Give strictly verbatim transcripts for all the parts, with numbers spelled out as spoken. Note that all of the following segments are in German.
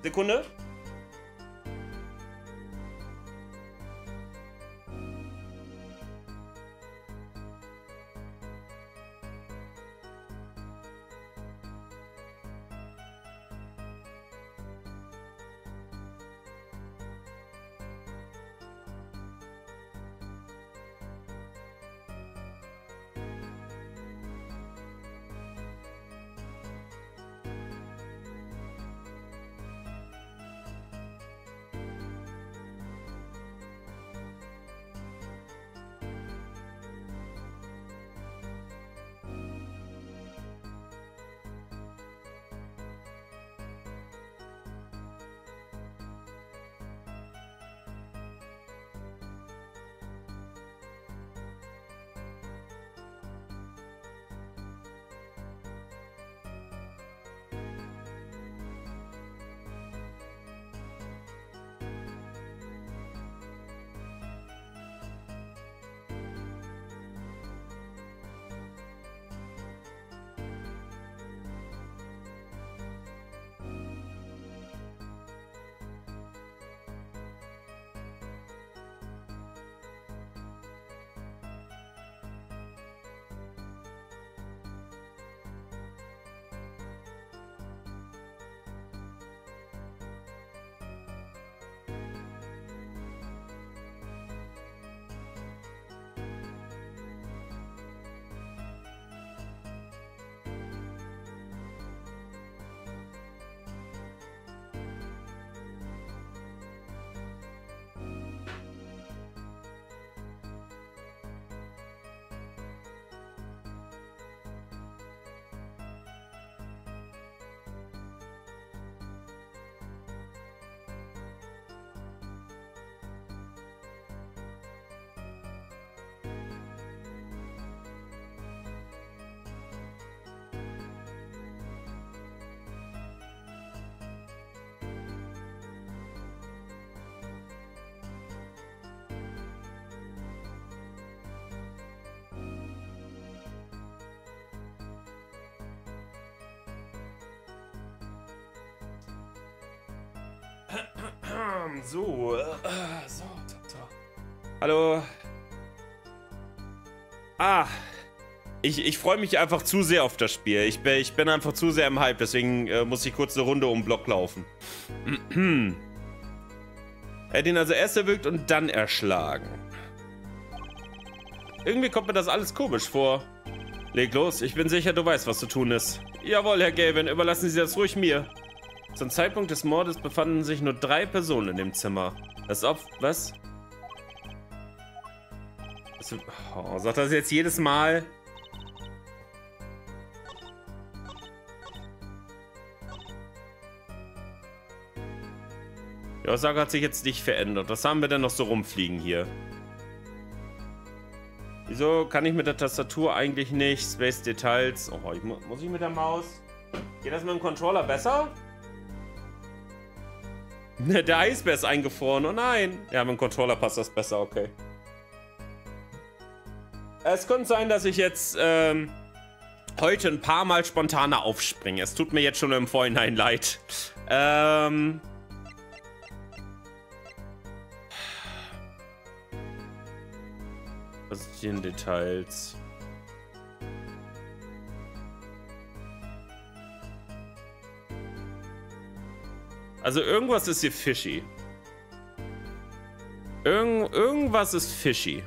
Sekunde. So, äh, so, so, so. Hallo. Ah, ich, ich freue mich einfach zu sehr auf das Spiel. Ich bin, ich bin einfach zu sehr im Hype, deswegen äh, muss ich kurz eine Runde um den Block laufen. Er hat ihn also erst erwürgt und dann erschlagen. Irgendwie kommt mir das alles komisch vor. Leg los, ich bin sicher, du weißt, was zu tun ist. Jawohl, Herr Gavin, überlassen Sie das ruhig mir. Zum Zeitpunkt des Mordes befanden sich nur drei Personen in dem Zimmer. Das Opfer... Was? Oh, sagt das jetzt jedes Mal? Die Aussage hat sich jetzt nicht verändert. Was haben wir denn noch so rumfliegen hier? Wieso kann ich mit der Tastatur eigentlich nicht? Space Details. Oh, ich mu muss ich mit der Maus? Geht das mit dem Controller besser? Der Eisbär ist eingefroren. Oh nein. Ja, mit dem Controller passt das besser. Okay. Es könnte sein, dass ich jetzt ähm, heute ein paar Mal spontaner aufspringe. Es tut mir jetzt schon im Vorhinein leid. Ähm... Was ist hier in Details? Also irgendwas ist hier fishy. Irgend, irgendwas ist fishy.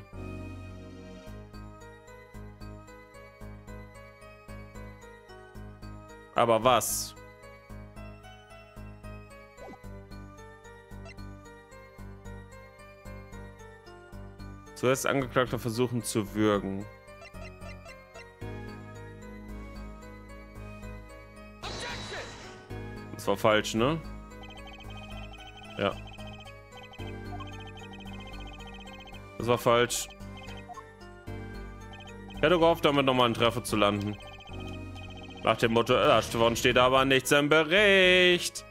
Aber was? Zuerst Angeklagter versuchen zu würgen. Das war falsch, ne? Ja. Das war falsch. Ich hätte gehofft, damit nochmal einen Treffer zu landen. Nach dem Motto, davon steht aber nichts im Bericht.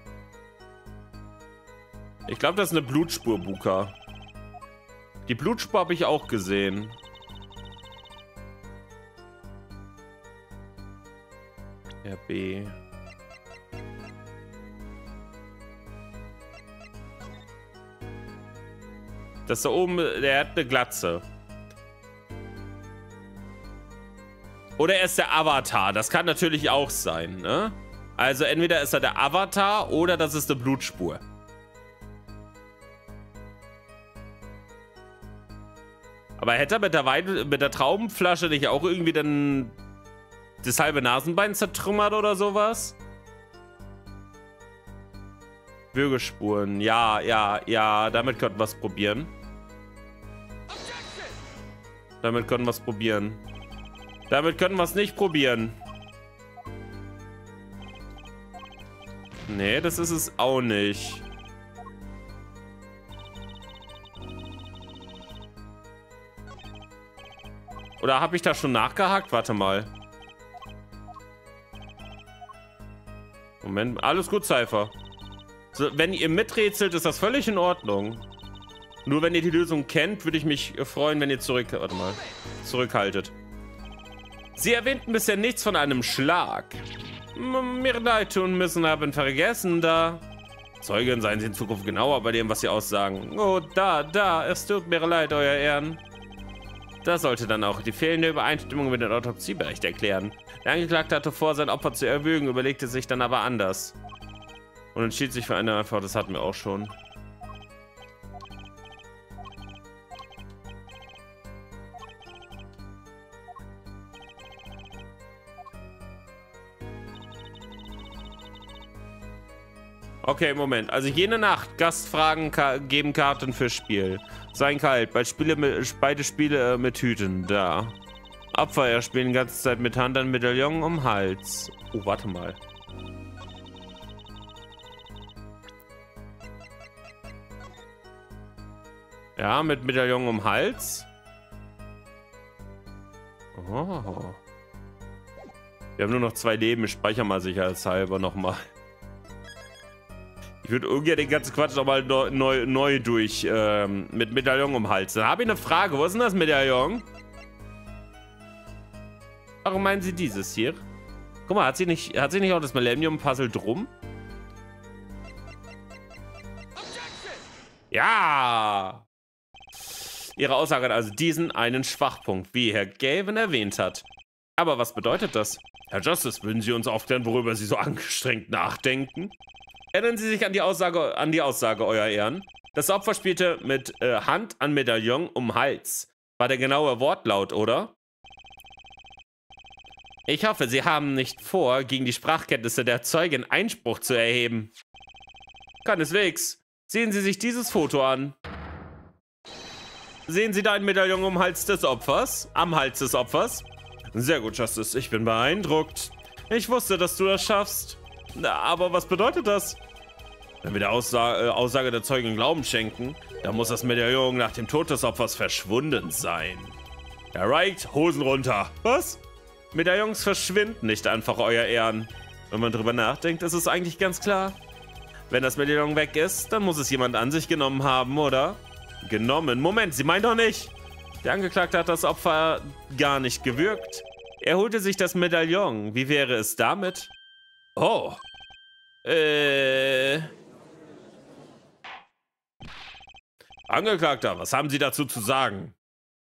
Ich glaube, das ist eine Blutspur, Buka. Die Blutspur habe ich auch gesehen. R B. Das da oben, der hat eine Glatze. Oder er ist der Avatar. Das kann natürlich auch sein, ne? Also entweder ist er der Avatar oder das ist eine Blutspur. Aber hätte er mit der, Weide, mit der Traubenflasche nicht auch irgendwie dann das halbe Nasenbein zertrümmert oder sowas? Würgespuren. Ja, ja, ja. Damit könnten wir es probieren. Damit können wir es probieren. Damit können wir es nicht probieren. Nee, das ist es auch nicht. Oder habe ich da schon nachgehakt? Warte mal. Moment, alles gut, Cypher. So, wenn ihr miträtselt, ist das völlig in Ordnung. Nur wenn ihr die Lösung kennt, würde ich mich freuen, wenn ihr zurück... Warte mal. Zurückhaltet. Sie erwähnten bisher nichts von einem Schlag. M mir leid tun müssen, haben vergessen, da... Zeugen, seien Sie in Zukunft genauer bei dem, was Sie aussagen. Oh, da, da, es tut mir leid, Euer Ehren. Das sollte dann auch die fehlende Übereinstimmung mit dem Autopsiebericht erklären. Der Angeklagte hatte vor, sein Opfer zu erwürgen, überlegte sich dann aber anders. Und entschied sich für eine Antwort, das hatten wir auch schon. Okay, Moment. Also jene Nacht, Gastfragen ka geben Karten fürs Spiel. Sein kalt, bei Spiele mit, beide Spiele äh, mit Hüten, da. Abfeier spielen die ganze Zeit mit Hand an Medaillon um Hals. Oh, warte mal. Ja, mit Medaillon um Hals. Oh. Wir haben nur noch zwei Leben, ich speichere mal sicherheitshalber nochmal. Ich würde ungern den ganzen Quatsch nochmal neu, neu, neu durch, ähm, mit Medaillon um Hals. Dann habe ich eine Frage, wo ist denn das Medaillon? Warum meinen Sie dieses hier? Guck mal, hat sie nicht, hat sie nicht auch das Millennium-Puzzle drum? Ja! Ihre Aussage hat also diesen einen Schwachpunkt, wie Herr Gavin erwähnt hat. Aber was bedeutet das? Herr Justice, würden Sie uns aufklären, worüber Sie so angestrengt nachdenken? Erinnern Sie sich an die Aussage, an die Aussage, Euer Ehren? Das Opfer spielte mit äh, Hand an Medaillon um Hals. War der genaue Wortlaut, oder? Ich hoffe, Sie haben nicht vor, gegen die Sprachkenntnisse der Zeugin Einspruch zu erheben. Keineswegs. Sehen Sie sich dieses Foto an. Sehen Sie da ein Medaillon um Hals des Opfers? Am Hals des Opfers? Sehr gut, Justice. Ich bin beeindruckt. Ich wusste, dass du das schaffst. Aber was bedeutet das? Wenn wir der Aussa äh, Aussage der Zeugin Glauben schenken, dann muss das Medaillon nach dem Tod des Opfers verschwunden sein. Herr Wright, Hosen runter. Was? Medaillons verschwinden nicht einfach, Euer Ehren. Wenn man drüber nachdenkt, ist es eigentlich ganz klar. Wenn das Medaillon weg ist, dann muss es jemand an sich genommen haben, oder? Genommen? Moment, Sie meinen doch nicht. Der Angeklagte hat das Opfer gar nicht gewürgt. Er holte sich das Medaillon. Wie wäre es damit? Oh. Äh... Angeklagter, was haben Sie dazu zu sagen?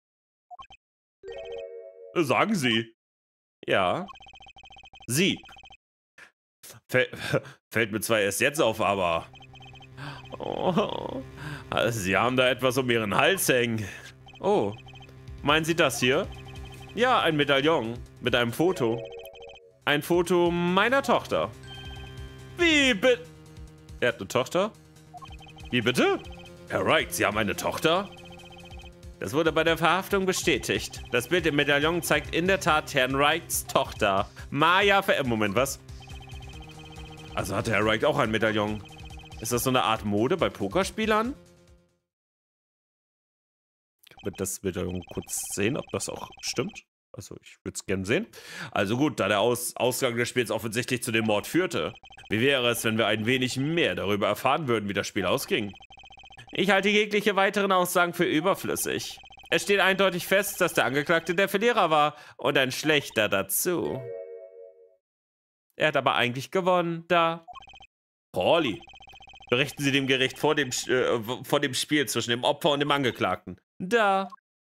Sagen Sie. Ja. Sie. Fäll, fällt mir zwar erst jetzt auf, aber... Oh, also Sie haben da etwas um Ihren Hals hängen. Oh. Meinen Sie das hier? Ja, ein Medaillon mit einem Foto. Ein Foto meiner Tochter. Wie bitte? Er hat eine Tochter? Wie bitte? Herr Wright, Sie haben eine Tochter? Das wurde bei der Verhaftung bestätigt. Das Bild im Medaillon zeigt in der Tat Herrn Wrights Tochter. Maya Ver... Moment, was? Also hatte Herr Wright auch ein Medaillon. Ist das so eine Art Mode bei Pokerspielern? Ich würde das Medaillon kurz sehen, ob das auch stimmt. Also ich würde es gerne sehen. Also gut, da der Aus Ausgang des Spiels offensichtlich zu dem Mord führte. Wie wäre es, wenn wir ein wenig mehr darüber erfahren würden, wie das Spiel ausging? Ich halte jegliche weiteren Aussagen für überflüssig. Es steht eindeutig fest, dass der Angeklagte der Verlierer war und ein Schlechter dazu. Er hat aber eigentlich gewonnen, da. Pauli. Berichten Sie dem Gericht vor dem, äh, vor dem Spiel zwischen dem Opfer und dem Angeklagten. Da.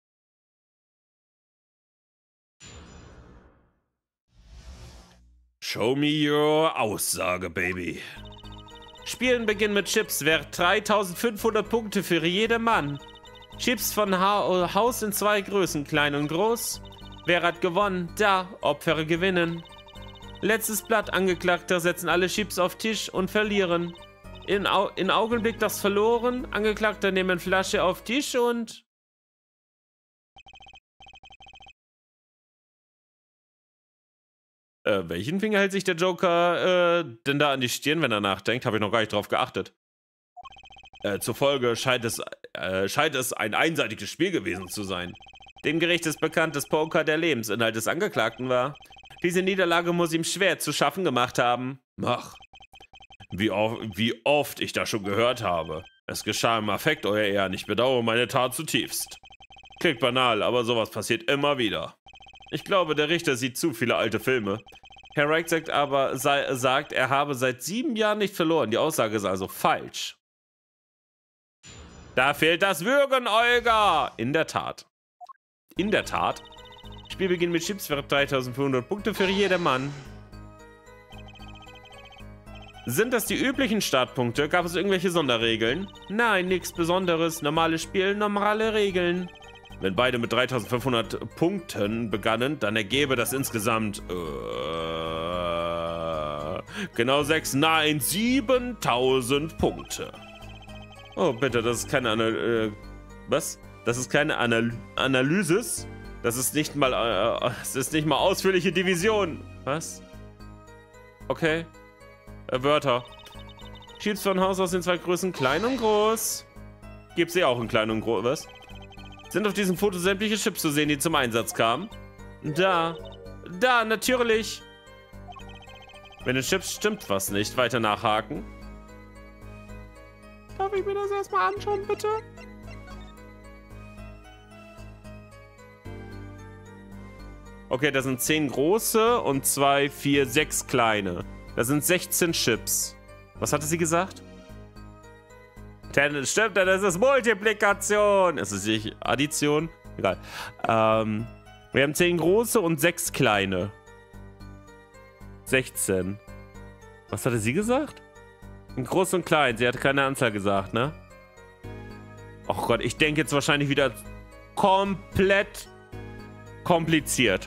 Show me your Aussage, Baby. Spielen beginnt mit Chips, wert dreitausendfünfhundert Punkte für jeden Mann. Chips von ha Haus in zwei Größen, klein und groß. Wer hat gewonnen? Da, Opfer gewinnen. Letztes Blatt, Angeklagter setzen alle Chips auf Tisch und verlieren. In, Au in Augenblick das verloren, Angeklagter nehmen Flasche auf Tisch und... Äh, welchen Finger hält sich der Joker äh, denn da an die Stirn, wenn er nachdenkt? Habe ich noch gar nicht drauf geachtet. Äh, zufolge scheint es, äh, scheint es ein einseitiges Spiel gewesen zu sein. Dem Gericht ist bekannt, dass Poker der Lebensinhalt des Angeklagten war. Diese Niederlage muss ihm schwer zu schaffen gemacht haben. Ach, wie, oft, wie oft ich das schon gehört habe. Es geschah im Affekt, euer Ehren. Ich bedauere meine Tat zutiefst. Klingt banal, aber sowas passiert immer wieder. Ich glaube, der Richter sieht zu viele alte Filme. Herr Reich sagt aber, sei, sagt, er habe seit sieben Jahren nicht verloren. Die Aussage ist also falsch. Da fehlt das Würgen, Olga! In der Tat. In der Tat. Spielbeginn mit Chips für dreitausendfünfhundert Punkte für jeden Mann. Sind das die üblichen Startpunkte? Gab es irgendwelche Sonderregeln? Nein, nichts Besonderes. Normales Spiel, normale Regeln. Wenn beide mit dreitausendfünfhundert Punkten begannen, dann ergebe das insgesamt äh, genau sechs, nein, siebentausend Punkte. Oh, bitte, das ist keine Anal äh, was? Das ist keine Anal Analysis. Das ist nicht mal, äh, das ist nicht mal ausführliche Division. Was? Okay. Äh, Wörter. Chips von Haus aus in zwei Größen, klein und groß. Gibt's sie auch in klein und groß, was? Sind auf diesem Foto sämtliche Chips zu sehen, die zum Einsatz kamen? Da. Da, natürlich. Wenn den Chips stimmt was nicht, weiter nachhaken. Darf ich mir das erstmal anschauen, bitte? Okay, das sind zehn große und zwei, vier, sechs kleine. Das sind sechzehn Chips. Was hatte sie gesagt? Tennis, stimmt, das ist Multiplikation. Ist es nicht Addition? Egal. Ähm, wir haben zehn große und sechs kleine. sechzehn. Was hatte sie gesagt? Groß und klein. Sie hat keine Anzahl gesagt, ne? Och Gott, ich denke jetzt wahrscheinlich wieder komplett kompliziert.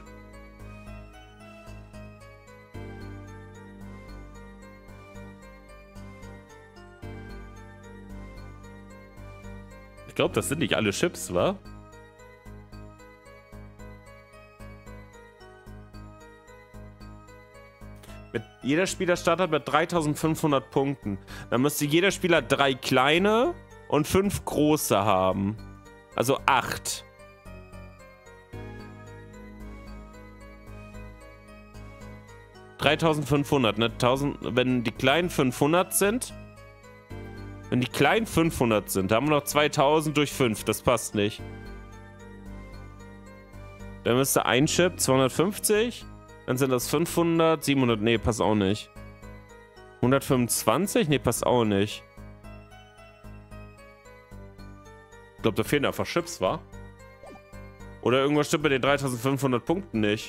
Ich glaube, das sind nicht alle Chips, wa? Mit jeder Spieler startet mit dreitausendfünfhundert Punkten. Dann müsste jeder Spieler drei kleine und fünf große haben. Also acht. dreitausendfünfhundert, ne? tausend, wenn die kleinen fünfhundert sind. Wenn die kleinen fünfhundert sind, da haben wir noch zweitausend durch fünf. Das passt nicht. Dann müsste ein Chip zweihundertfünfzig. Dann sind das fünfhundert, siebenhundert. Nee, passt auch nicht. hundertfünfundzwanzig? Nee, passt auch nicht. Ich glaube, da fehlen einfach Chips, wa? Oder irgendwas stimmt mit den dreitausendfünfhundert Punkten nicht.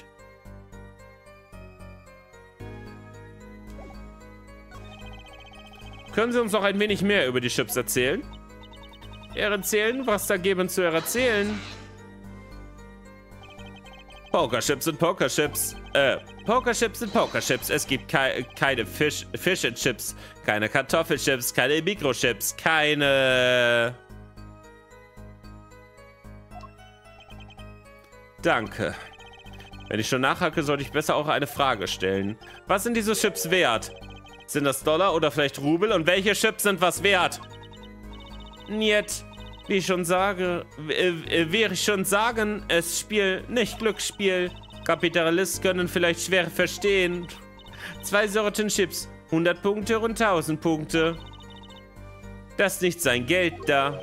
Können Sie uns noch ein wenig mehr über die Chips erzählen? Erzählen? Was da geben zu erzählen? Pokerchips sind Pokerchips. Äh, Pokerchips sind Pokerchips. Es gibt kei keine Fisch Fische-Chips, keine Kartoffelchips, keine Mikrochips, keine... Danke. Wenn ich schon nachhacke, sollte ich besser auch eine Frage stellen. Was sind diese Chips wert? Sind das Dollar oder vielleicht Rubel? Und welche Chips sind was wert? Niet. Wie ich schon sage, äh, wäre ich schon sagen, es Spiel, nicht Glücksspiel. Kapitalisten können vielleicht schwer verstehen. Zwei Sorten Chips, hundert Punkte und tausend Punkte. Das ist nicht sein Geld da.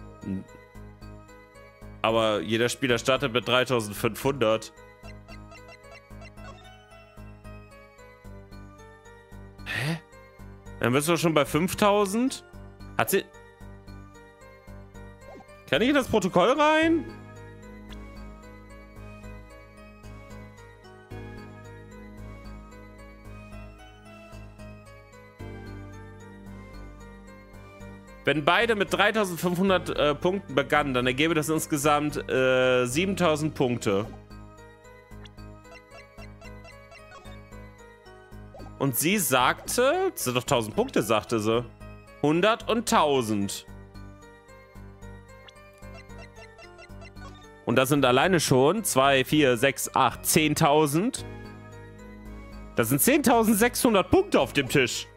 Aber jeder Spieler startet mit dreitausendfünfhundert. Hä? Dann bist du schon bei fünftausend. Hat sie... Kann ich in das Protokoll rein? Wenn beide mit dreitausendfünfhundert äh, Punkten begannen, dann ergebe das insgesamt äh, siebentausend Punkte. Und sie sagte, das sind doch tausend Punkte, sagte sie. hundert und tausend. Und das sind alleine schon zwei, vier, sechs, acht, zehntausend. Das sind zehntausendsechshundert Punkte auf dem Tisch.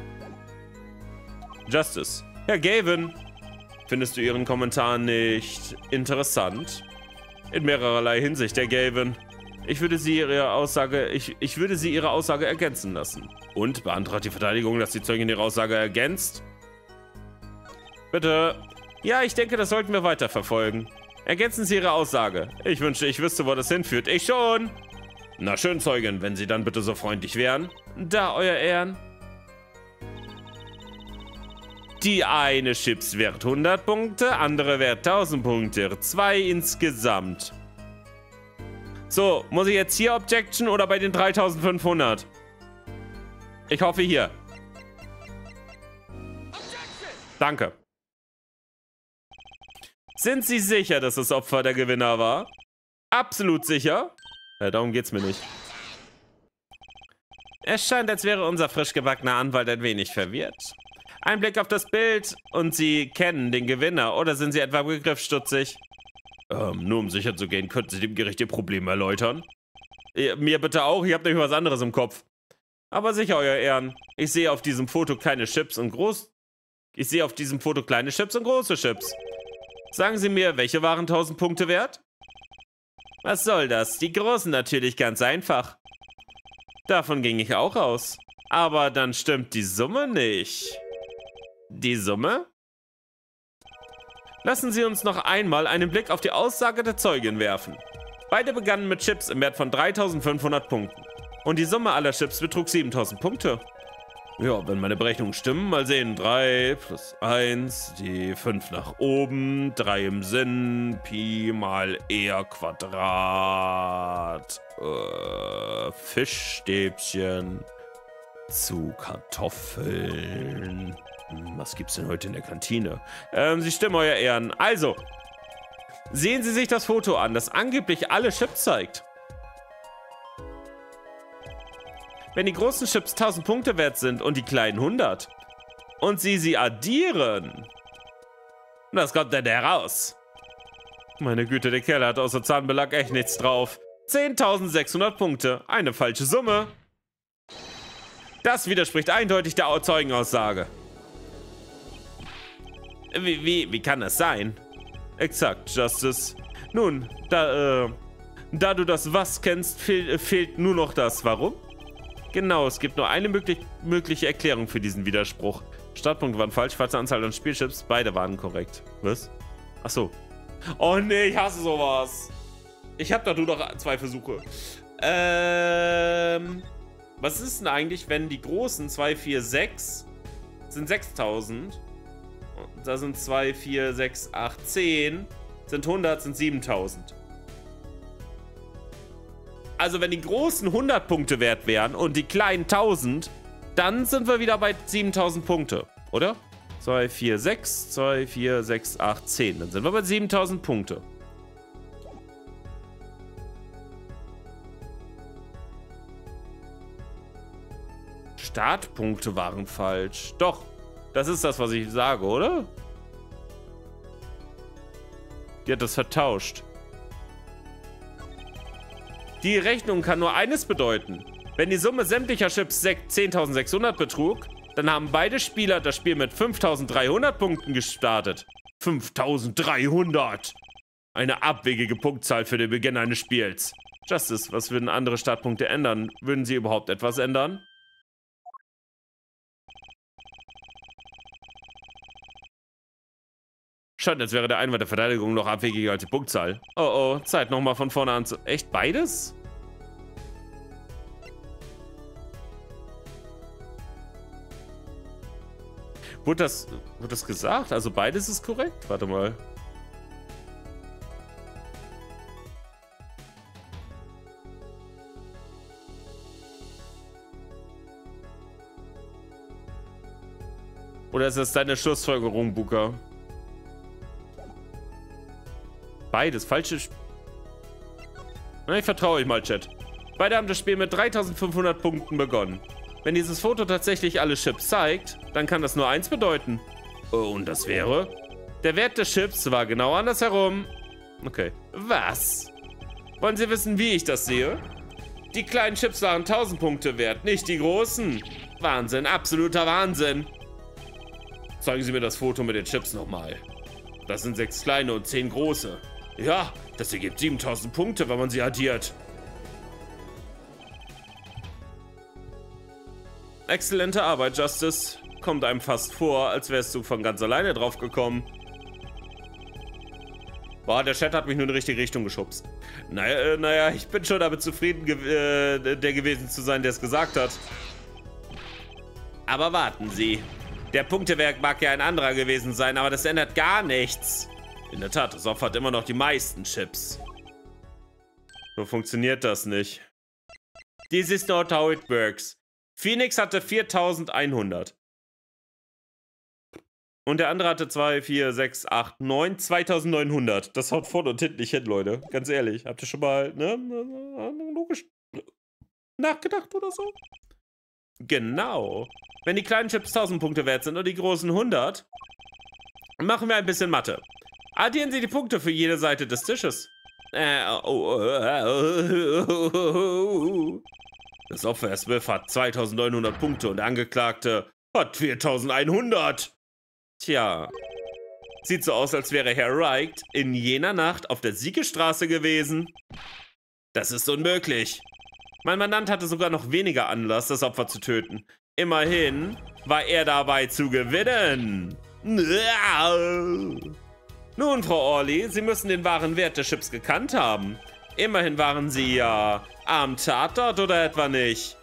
Justice. Herr Gavin, findest du Ihren Kommentar nicht interessant? In mehrerlei Hinsicht, Herr Gavin. Ich würde sie ihre Aussage, ich, ich würde sie ihre Aussage ergänzen lassen. Und beantragt die Verteidigung, dass die Zeugin ihre Aussage ergänzt? Bitte. Ja, ich denke, das sollten wir weiterverfolgen. Ergänzen Sie Ihre Aussage. Ich wünschte, ich wüsste, wo das hinführt. Ich schon. Na schön, Zeugin, wenn Sie dann bitte so freundlich wären. Da, Euer Ehren. Die eine Chips wert hundert Punkte, andere wert tausend Punkte. Zwei insgesamt. So, muss ich jetzt hier Objection oder bei den dreitausendfünfhundert? Ich hoffe hier. Danke. Sind Sie sicher, dass das Opfer der Gewinner war? Absolut sicher? Ja, darum geht's mir nicht. Es scheint, als wäre unser frisch gebackener Anwalt ein wenig verwirrt. Ein Blick auf das Bild und Sie kennen den Gewinner, oder sind Sie etwa begriffsstutzig? Ähm, nur um sicher zu gehen, könnten Sie dem Gericht Ihr Problem erläutern? Ihr, mir bitte auch, ich habe nämlich was anderes im Kopf. Aber sicher, Euer Ehren. Ich sehe auf diesem Foto keine Chips und groß... Ich sehe auf diesem Foto kleine Chips und große Chips. Sagen Sie mir, welche waren tausend Punkte wert? Was soll das? Die großen natürlich, ganz einfach. Davon ging ich auch aus. Aber dann stimmt die Summe nicht. Die Summe? Lassen Sie uns noch einmal einen Blick auf die Aussage der Zeugin werfen. Beide begannen mit Chips im Wert von dreitausendfünfhundert Punkten. Und die Summe aller Chips betrug siebentausend Punkte. Ja, wenn meine Berechnungen stimmen, mal sehen. drei plus eins, die fünf nach oben, drei im Sinn, Pi mal R Quadrat, äh, Fischstäbchen zu Kartoffeln. Was gibt's denn heute in der Kantine? Ähm, Sie stimmen, Euer Ehren. Also, sehen Sie sich das Foto an, das angeblich alle Chips zeigt. Wenn die großen Chips tausend Punkte wert sind und die kleinen hundert und Sie sie addieren, was kommt denn heraus? Meine Güte, der Kerl hat außer Zahnbelag echt nichts drauf. zehntausendsechshundert Punkte, eine falsche Summe. Das widerspricht eindeutig der Zeugenaussage. Wie, wie, wie kann das sein? Exakt, Justice. Nun, da, äh, da du das Was kennst, fehl, fehlt nur noch das Warum. Genau, es gibt nur eine möglich, mögliche Erklärung für diesen Widerspruch. Startpunkte waren falsch, falsche Anzahl an Spielchips, beide waren korrekt. Was? Ach so. Oh nee, ich hasse sowas. Ich hab da nur noch zwei Versuche. Ähm, was ist denn eigentlich, wenn die großen zwei, vier, sechs sind sechstausend? Da sind zwei, vier, sechs, acht, zehn, sind hundert, sind siebentausend. Also wenn die großen hundert Punkte wert wären und die kleinen tausend, dann sind wir wieder bei siebentausend Punkte, oder? zwei, vier, sechs, zwei, vier, sechs, acht, zehn. Dann sind wir bei siebentausend Punkte. Startpunkte waren falsch. Doch, das ist das, was ich sage, oder? Die hat das vertauscht. Die Rechnung kann nur eines bedeuten. Wenn die Summe sämtlicher Chips zehntausendsechshundert betrug, dann haben beide Spieler das Spiel mit fünftausenddreihundert Punkten gestartet. fünftausenddreihundert! Eine abwegige Punktzahl für den Beginn eines Spiels. Justice, was würden andere Startpunkte ändern? Würden sie überhaupt etwas ändern? Scheint, als wäre der Einwand der Verteidigung noch abwegiger als die Punktzahl. Oh oh, Zeit nochmal von vorne an zu... Echt beides? Wurde das, wurde das gesagt? Also beides ist korrekt? Warte mal. Oder ist das deine Schlussfolgerung, Buka? Beides, falsche... Sp Na, ich vertraue euch mal, Chat. Beide haben das Spiel mit dreitausendfünfhundert Punkten begonnen. Wenn dieses Foto tatsächlich alle Chips zeigt, dann kann das nur eins bedeuten. Und das wäre? Der Wert des Chips war genau andersherum. Okay. Was? Wollen Sie wissen, wie ich das sehe? Die kleinen Chips waren tausend Punkte wert, nicht die großen. Wahnsinn, absoluter Wahnsinn. Zeigen Sie mir das Foto mit den Chips nochmal. Das sind sechs kleine und zehn große. Ja, das ergibt siebentausend Punkte, wenn man sie addiert. Exzellente Arbeit, Justice. Kommt einem fast vor, als wärst du von ganz alleine drauf gekommen. Boah, der Chat hat mich nur in die richtige Richtung geschubst. Naja, äh, naja ich bin schon damit zufrieden, ge äh, der gewesen zu sein, der es gesagt hat. Aber warten Sie. Der Punktewerk mag ja ein anderer gewesen sein, aber das ändert gar nichts. In der Tat, das Opfer hat immer noch die meisten Chips. So funktioniert das nicht. This is not how it works. Phoenix hatte viertausendeinhundert. Und der andere hatte zwei, vier, sechs, acht, neun, zweitausendneunhundert. Das haut vorne und hinten nicht hin, Leute. Ganz ehrlich. Habt ihr schon mal, ne, logisch nachgedacht oder so? Genau. Wenn die kleinen Chips tausend Punkte wert sind und die großen hundert, machen wir ein bisschen Mathe. Addieren Sie die Punkte für jede Seite des Tisches. Äh, oh, oh, oh, oh. Das Opfer Smith hat zweitausendneunhundert Punkte und der Angeklagte hat viertausendeinhundert. Tja. Sieht so aus, als wäre Herr Wright in jener Nacht auf der Siegestraße gewesen. Das ist unmöglich. Mein Mandant hatte sogar noch weniger Anlass, das Opfer zu töten. Immerhin war er dabei zu gewinnen. Nun, Frau Orley, Sie müssen den wahren Wert der Chips gekannt haben. Immerhin waren Sie ja am Tatort, oder etwa nicht?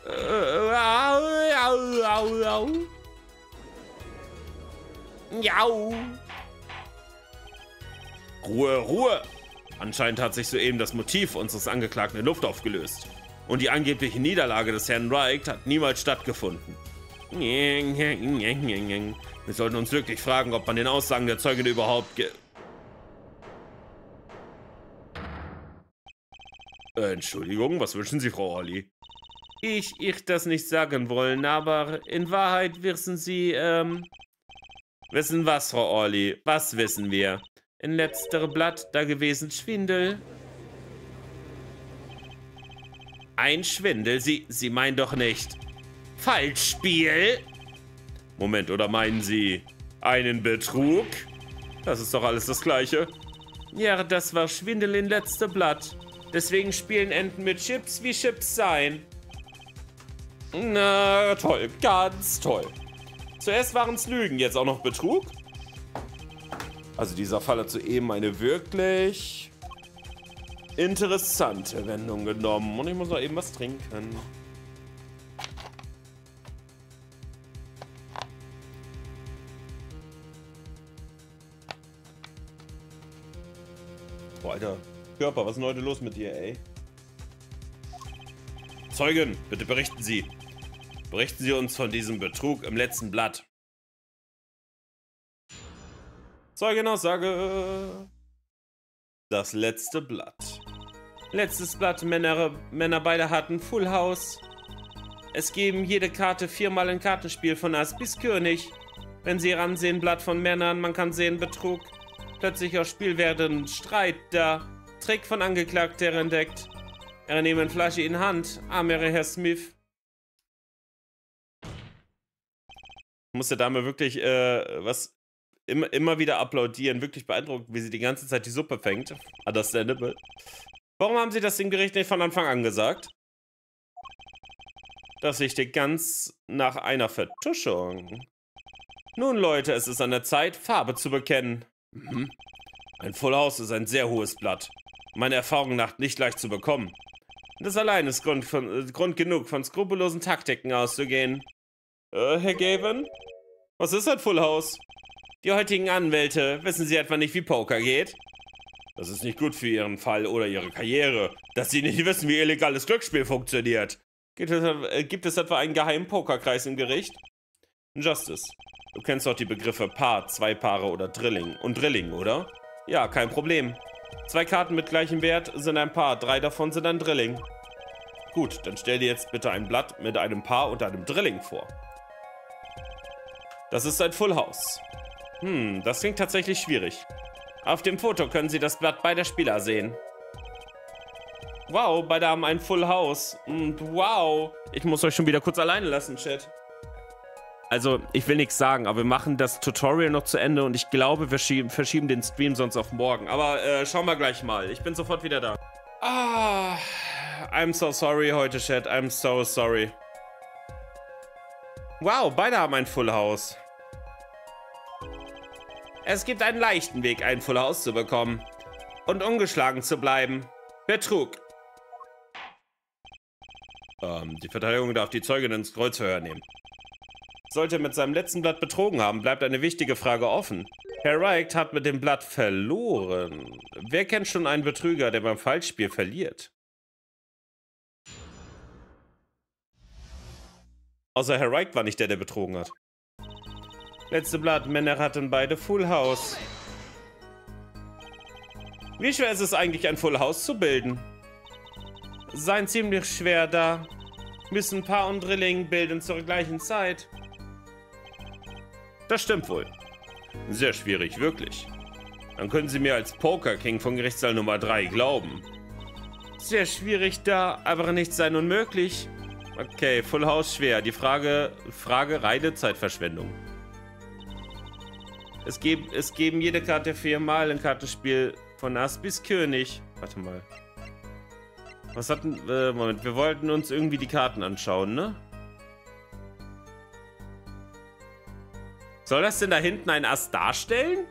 Ruhe, Ruhe! Anscheinend hat sich soeben das Motiv unseres Angeklagten in Luft aufgelöst. Und die angebliche Niederlage des Herrn Wright hat niemals stattgefunden. Wir sollten uns wirklich fragen, ob man den Aussagen der Zeugin überhaupt ge... Äh, Entschuldigung, was wünschen Sie, Frau Orley? Ich, ich das nicht sagen wollen, aber in Wahrheit wissen Sie, ähm... Wissen was, Frau Orley? Was wissen wir? In letzterem Blatt da gewesen Schwindel. Ein Schwindel? Sie, Sie meinen doch nicht... Falschspiel? Moment, oder meinen Sie einen Betrug? Das ist doch alles das Gleiche. Ja, das war Schwindel in letzter Blatt. Deswegen spielen Enten mit Chips, wie Chips sein. Na, toll. Ganz toll. Zuerst waren es Lügen, jetzt auch noch Betrug? Also dieser Fall hat soeben eine wirklich interessante Wendung genommen. Und ich muss noch eben was trinken. Boah, Alter. Körper, was ist denn heute los mit dir, ey? Zeugin, bitte berichten Sie. Berichten Sie uns von diesem Betrug im letzten Blatt. Zeugenaussage. Das letzte Blatt. Letztes Blatt, Männer, Männer beide hatten Full House. Es geben jede Karte viermal ein Kartenspiel von Ass bis König. Wenn Sie ransehen, Blatt von Männern, man kann sehen Betrug. Plötzlich aus Spiel werden Streit da. Trick von Angeklagter entdeckt. Er nehmen Flasche in Hand. Armer Herr Smith. Ich muss der Dame wirklich, äh, was immer, immer wieder applaudieren. Wirklich beeindruckend, wie sie die ganze Zeit die Suppe fängt. Understandable. Warum haben Sie das dem Gericht nicht von Anfang an gesagt? Das riecht ganz nach einer Vertuschung. Nun, Leute, es ist an der Zeit, Farbe zu bekennen. Mhm. Ein Full House ist ein sehr hohes Blatt. Meiner Erfahrung nach nicht leicht zu bekommen. Das allein ist Grund, von, äh, Grund genug, von skrupellosen Taktiken auszugehen. Äh, Herr Gavin? Was ist ein Full House? Die heutigen Anwälte, wissen Sie etwa nicht, wie Poker geht? Das ist nicht gut für Ihren Fall oder Ihre Karriere, dass Sie nicht wissen, wie illegales Glücksspiel funktioniert. Gibt es, äh, gibt es etwa einen geheimen Pokerkreis im Gericht? Justice. Du kennst doch die Begriffe Paar, zwei Paare oder Drilling und Drilling, oder? Ja, kein Problem. Zwei Karten mit gleichem Wert sind ein Paar, drei davon sind ein Drilling. Gut, dann stell dir jetzt bitte ein Blatt mit einem Paar und einem Drilling vor. Das ist ein Full House. Hm, das klingt tatsächlich schwierig. Auf dem Foto können Sie das Blatt beider Spieler sehen. Wow, beide haben ein Full House. Und wow. Ich muss euch schon wieder kurz alleine lassen, Chat. Also, ich will nichts sagen, aber wir machen das Tutorial noch zu Ende und ich glaube, wir schieben, verschieben den Stream sonst auf morgen. Aber äh, schauen wir gleich mal. Ich bin sofort wieder da. Ah, I'm so sorry heute, Chat. I'm so sorry. Wow, beide haben ein Full House. Es gibt einen leichten Weg, ein Full House zu bekommen. Und ungeschlagen zu bleiben. Betrug. Ähm, die Verteidigung darf die Zeugin ins Kreuzverhör nehmen. Sollte er mit seinem letzten Blatt betrogen haben, bleibt eine wichtige Frage offen. Herr Wright hat mit dem Blatt verloren. Wer kennt schon einen Betrüger, der beim Falschspiel verliert? Außer Herr Wright war nicht der, der betrogen hat. Letzte Blatt, Männer hatten beide Full House. Wie schwer ist es eigentlich, ein Full House zu bilden? Sein ziemlich schwer, da müssen Paar und Drilling bilden zur gleichen Zeit. Das stimmt wohl. Sehr schwierig, wirklich. Dann können Sie mir als Poker King von Gerichtssaal Nummer drei glauben. Sehr schwierig da, aber nicht sein unmöglich. Okay, Full House schwer. Die Frage, Frage reine Zeitverschwendung. Es, geb, es geben jede Karte viermal im Kartenspiel von Ass bis König. Warte mal. Was hatten, äh, Moment, wir wollten uns irgendwie die Karten anschauen, ne? Soll das denn da hinten ein Ass darstellen?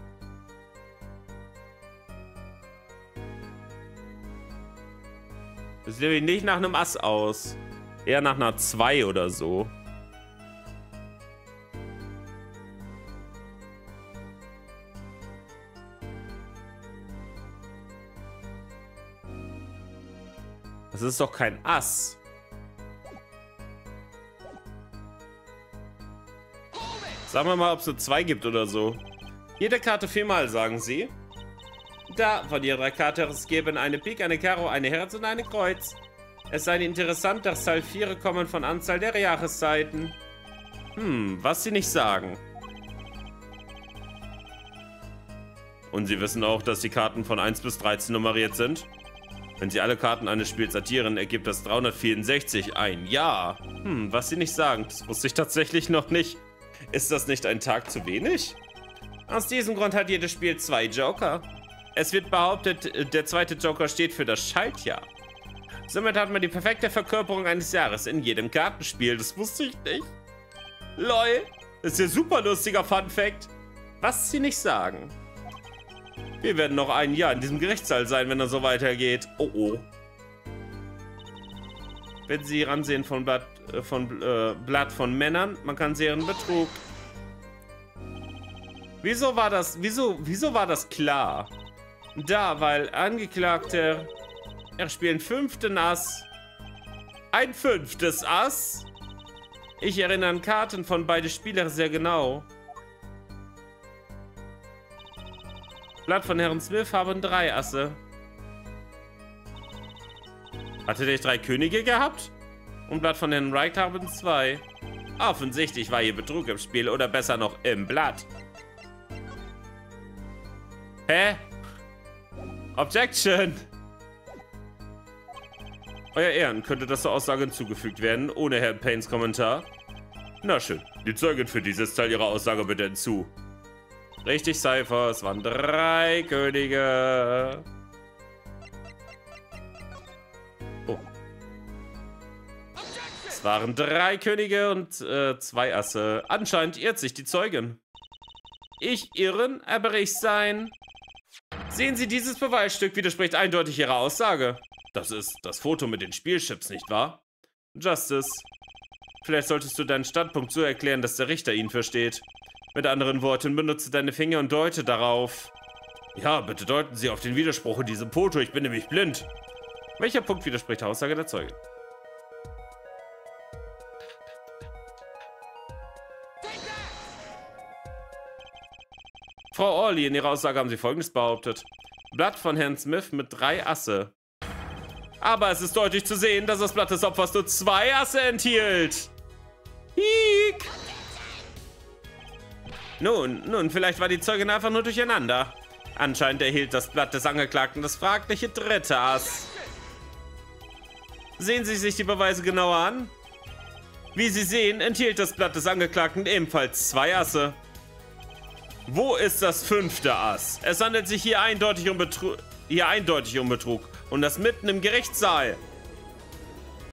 Das sieht nämlich nicht nach einem Ass aus. Eher nach einer zwei oder so. Das ist doch kein Ass. Sagen wir mal, ob es eine zwei gibt oder so. Jede Karte viermal, sagen sie. Da, von ihrer Karte es geben eine Pik, eine Karo, eine Herz und eine Kreuz. Es sei interessant, dass Zahl vier kommen von Anzahl der Jahreszeiten. Hm, was sie nicht sagen. Und sie wissen auch, dass die Karten von eins bis dreizehn nummeriert sind. Wenn sie alle Karten eines Spiels addieren, ergibt das dreihundertvierundsechzig ein Jahr. Hm, was sie nicht sagen, das wusste ich tatsächlich noch nicht. Ist das nicht ein Tag zu wenig? Aus diesem Grund hat jedes Spiel zwei Joker. Es wird behauptet, der zweite Joker steht für das Schaltjahr. Somit hat man die perfekte Verkörperung eines Jahres in jedem Kartenspiel. Das wusste ich nicht. Lol, das ist ja super lustiger Funfact. Was sie nicht sagen. Wir werden noch ein Jahr in diesem Gerichtssaal sein, wenn das so weitergeht. Oh oh. Wenn Sie Ansehen von Blatt, äh, von, äh, Blatt von Männern, man kann sehen Betrug. Wieso war das, wieso, wieso war das klar? Da, weil Angeklagter, er spielt fünften Ass. Ein fünftes Ass? Ich erinnere an Karten von beiden Spielern sehr genau. Blatt von Herrn Smith haben drei Asse. Hatte der drei Könige gehabt? Und Blatt von Herrn Wright haben zwei. Offensichtlich war hier Betrug im Spiel oder besser noch im Blatt. Hä? Objection! Euer Ehren, könnte das zur Aussage hinzugefügt werden, ohne Herrn Paynes Kommentar? Na schön, die Zeugin für dieses Teil ihrer Aussage bitte hinzu. Richtig, Cypher, es waren drei Könige. Oh. Es waren drei Könige und äh, zwei Asse. Anscheinend irrt sich die Zeugin. Ich irren, aber ich sein. Sehen Sie, dieses Beweisstück widerspricht eindeutig Ihrer Aussage. Das ist das Foto mit den Spielchips, nicht wahr? Justice. Vielleicht solltest du deinen Standpunkt so erklären, dass der Richter ihn versteht. Mit anderen Worten, benutze deine Finger und deute darauf. Ja, bitte deuten Sie auf den Widerspruch in diesem Foto, ich bin nämlich blind. Welcher Punkt widerspricht der Aussage der Zeuge? Frau Orley, in ihrer Aussage haben Sie Folgendes behauptet. Blatt von Herrn Smith mit drei Asse. Aber es ist deutlich zu sehen, dass das Blatt des Opfers nur zwei Asse enthielt. Hiek. Nun, nun, vielleicht war die Zeugin einfach nur durcheinander. Anscheinend erhielt das Blatt des Angeklagten das fragliche dritte Ass. Sehen Sie sich die Beweise genauer an. Wie Sie sehen, enthielt das Blatt des Angeklagten ebenfalls zwei Asse. Wo ist das fünfte Ass? Es handelt sich hier eindeutig um Betrug, hier eindeutig um Betrug. Und das mitten im Gerichtssaal.